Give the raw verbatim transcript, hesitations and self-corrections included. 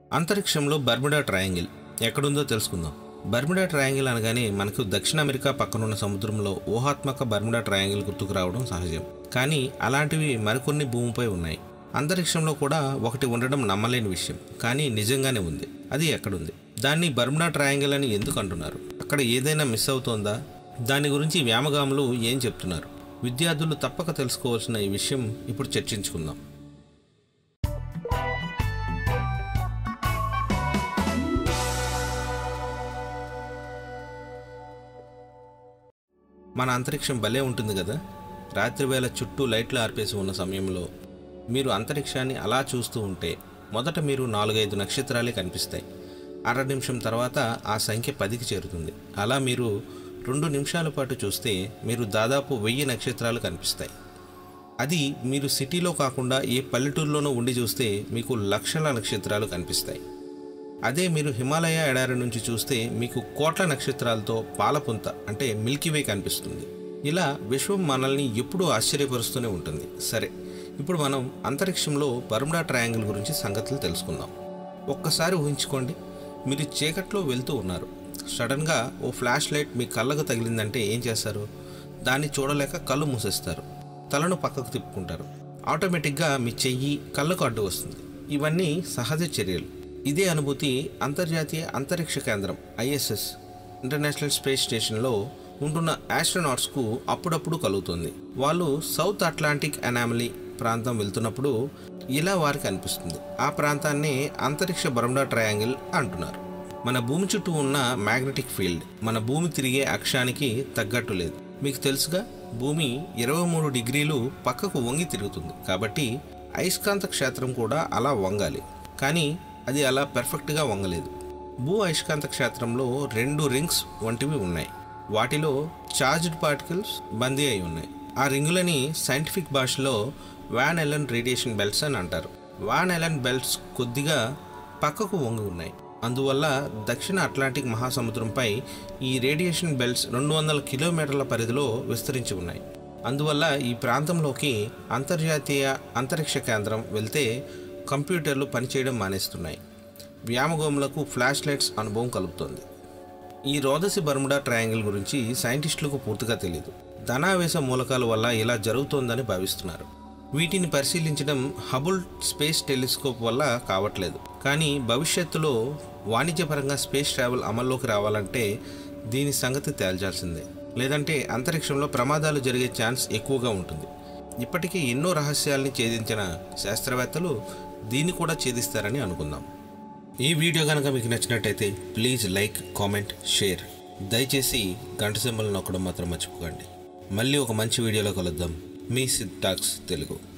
అంతరిక్షంలో Bermuda triangle ఎక్కడుందో తెలుసుకుందాం. బర్ముడా ట్రయాంగిల్ అనగానే మనకు దక్షిణ అమెరికా పక్కనున్న సముద్రంలో ఊహాత్మక బర్ముడా ట్రయాంగిల్ గుర్తుకు రావడం సహజం. కానీ అలాంటివి మరికొన్ని భూమిపై ఉన్నాయి. అంతరిక్షంలో కూడా ఒకటి ఉండడం నమ్మలేని విషయం, కానీ నిజంగానే ఉంది. అది ఎక్కడుంది? దాన్ని బర్ముడా ట్రయాంగిల్ అని ఎందుకు అంటున్నారు? అక్కడ ఏదైనా మిస్ అవుతోందా? దాని గురించి వ్యామగాములు ఏం చెప్తున్నారు? విద్యార్థులు తప్పక తెలుసుకోవాల్సిన ఈ విషయం ఇప్పుడు చర్చించుకుందాం. మన అంతరిక్షం భలే ఉంటుంది కదా. రాత్రివేళ చుట్టూ లైట్లు ఆర్పేసి ఉన్న సమయంలో మీరు అంతరిక్షాన్ని అలా చూస్తూ ఉంటే మొదట మీరు నాలుగైదు నక్షత్రాలే కనిపిస్తాయి. అర నిమిషం తర్వాత ఆ సంఖ్య పదికి చేరుతుంది. అలా మీరు రెండు నిమిషాల పాటు చూస్తే మీరు దాదాపు వెయ్యి నక్షత్రాలు కనిపిస్తాయి. అది మీరు సిటీలో కాకుండా ఏ పల్లెటూరులోనో ఉండి చూస్తే మీకు లక్షల నక్షత్రాలు కనిపిస్తాయి. అదే మీరు హిమాలయ ఎడారి నుంచి చూస్తే మీకు కోట్ల నక్షత్రాలతో పాలపుంత అంటే మిల్కీవే కనిపిస్తుంది. ఇలా విశ్వం మనల్ని ఎప్పుడూ ఆశ్చర్యపరుస్తూనే ఉంటుంది. సరే, ఇప్పుడు మనం అంతరిక్షంలో బర్ముడా ట్రయాంగిల్ గురించి సంగతులు తెలుసుకుందాం. ఒక్కసారి ఊహించుకోండి, మీరు చీకట్లో వెళ్తూ ఉన్నారు. సడన్గా ఓ ఫ్లాష్ లైట్ మీ కళ్ళకు తగిలిందంటే ఏం చేస్తారు? దాన్ని చూడలేక కళ్ళు మూసేస్తారు, తలను పక్కకు తిప్పుకుంటారు. ఆటోమేటిక్గా మీ చెయ్యి కళ్ళకు అడ్డు వస్తుంది. ఇవన్నీ సహజ చర్యలు. ఇదే అనుభూతి అంతర్జాతీయ అంతరిక్ష కేంద్రం ఐఎస్ఎస్ ఇంటర్నేషనల్ స్పేస్ స్టేషన్లో ఉంటున్న ఆస్ట్రోనాట్స్కు అప్పుడప్పుడు కలుగుతుంది. వాళ్ళు సౌత్ అట్లాంటిక్ అనామలీ ప్రాంతం వెళ్తున్నప్పుడు ఇలా వారికి అనిపిస్తుంది. ఆ ప్రాంతాన్ని అంతరిక్ష బర్ముడా ట్రయాంగిల్ అంటున్నారు. మన భూమి చుట్టూ ఉన్న మ్యాగ్నెటిక్ ఫీల్డ్ మన భూమి తిరిగే అక్షానికి తగ్గట్టు లేదు. మీకు తెలుసుగా, భూమి ఇరవై మూడు డిగ్రీలు పక్కకు వంగి తిరుగుతుంది. కాబట్టి అయస్కాంత క్షేత్రం కూడా అలా వంగాలి. కానీ అది అలా పర్ఫెక్ట్గా వంగలేదు. భూ అయస్కాంత క్షేత్రంలో రెండు రింగ్స్ వంటివి ఉన్నాయి. వాటిలో చార్జ్డ్ పార్టికల్స్ బందీ అయి ఉన్నాయి. ఆ రింగులని సైంటిఫిక్ భాషలో వాన్ ఎలెన్ రేడియేషన్ బెల్ట్స్ అని అంటారు. వాన్ ఎలెన్ బెల్ట్స్ కొద్దిగా పక్కకు వంగి ఉన్నాయి. అందువల్ల దక్షిణ అట్లాంటిక్ మహాసముద్రంపై ఈ రేడియేషన్ బెల్ట్స్ రెండు వందల కిలోమీటర్ల పరిధిలో విస్తరించి ఉన్నాయి. అందువల్ల ఈ ప్రాంతంలోకి అంతర్జాతీయ అంతరిక్ష కేంద్రం వెళ్తే కంప్యూటర్లు పనిచేయడం మానేస్తున్నాయి. వ్యామగోములకు ఫ్లాష్ లైట్స్ అనుభవం కలుగుతుంది. ఈ రోదసి బర్ముడా ట్రయాంగిల్ గురించి సైంటిస్టులకు పూర్తిగా తెలియదు. ధనావేశ మూలకాల వల్ల ఇలా జరుగుతోందని భావిస్తున్నారు. వీటిని పరిశీలించడం హబుల్ స్పేస్ టెలిస్కోప్ వల్ల కావట్లేదు. కానీ భవిష్యత్తులో వాణిజ్యపరంగా స్పేస్ ట్రావెల్ అమల్లోకి రావాలంటే దీని సంగతి తేల్చాల్సిందే. లేదంటే అంతరిక్షంలో ప్రమాదాలు జరిగే ఛాన్స్ ఎక్కువగా ఉంటుంది. ఇప్పటికీ ఎన్నో రహస్యాల్ని ఛేదించిన శాస్త్రవేత్తలు దీన్ని కూడా ఛేదిస్తారని అనుకుందాం. ఈ వీడియో కనుక మీకు నచ్చినట్టయితే ప్లీజ్ లైక్, కామెంట్, షేర్. దయచేసి గంట సింబల్ నొక్కడం మాత్రం మర్చిపోకండి. మళ్ళీ ఒక మంచి వీడియోలో కలుద్దాం. మీ సిద్ టాక్స్ తెలుగు.